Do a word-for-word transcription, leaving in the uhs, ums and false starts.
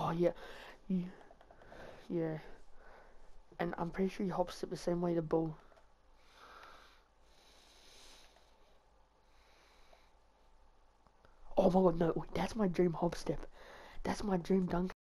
Oh yeah, you, yeah. And I'm pretty sure he hops it the same way the ball. Oh my god, no, wait, that's my dream hop step. That's my dream dunk.